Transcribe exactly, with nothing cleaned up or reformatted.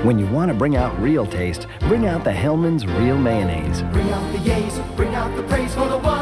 When you want to bring out real taste, bring out the Hellmans Real Mayonnaise. Bring out the yays, bring out the praise for the one.